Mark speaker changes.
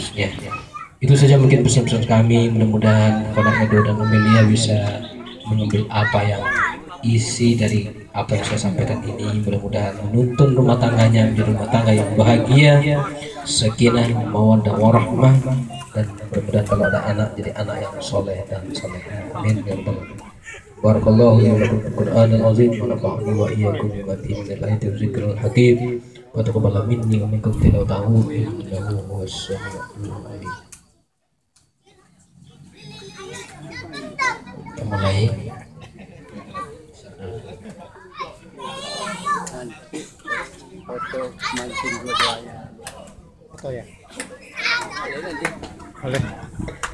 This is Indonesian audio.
Speaker 1: seterusnya. Itu saja mungkin pesan-pesan kami. Mudah-mudahan Konak Edo dan Amelia bisa mengambil apa yang isi dari apa yang saya sampaikan ini. Mudah-mudahan menuntun rumah tangganya menjadi rumah tangga yang bahagia, sakinah, mawaddah warahmah, dan mudah-mudahan kalau ada anak jadi anak yang soleh dan soleh. Amin ya rabbal alamin. Barakallahu li wa lakum fil Qur'anil azim wa nafa'ani wa iyyakum bima fihi minal ayati wa dzikril hakim wa taqabbal minni wa minkum tilawatahu innahu huwas samiul alim. Kita mulai.
Speaker 2: Foto mancing dua-duanya. Foto ya? Boleh nanti. Boleh.